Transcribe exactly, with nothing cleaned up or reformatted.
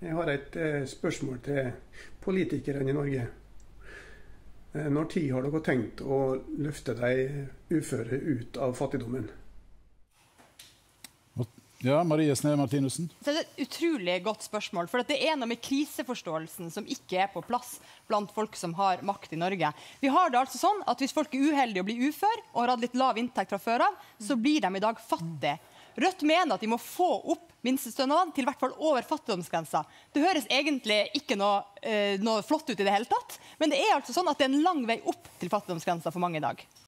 Jeg har et eh, spørsmål til politikerne i Norge. Eh, når tid har dere tenkt å løfte de uføre ut av fattigdommen? Ja, Marie Sneve Martinussen. Det er et utrolig godt spørsmål, for det er noe med kriseforståelsen som ikke er på plass blant folk som har makt i Norge. Vi har det altså sånn at hvis folk er uheldige å bli ufør og har hatt litt lav inntekt fra før av, så blir de i dag fattige. Rødt mener at de må få opp minstestønaden til i hvert fall over fattigdomsgrensa. Det høres egentlig ikke noe, eh, noe flott ut i det hele tatt, men det er altså sånn at det er en lang vei opp til fattigdomsgrensa for mange i dag.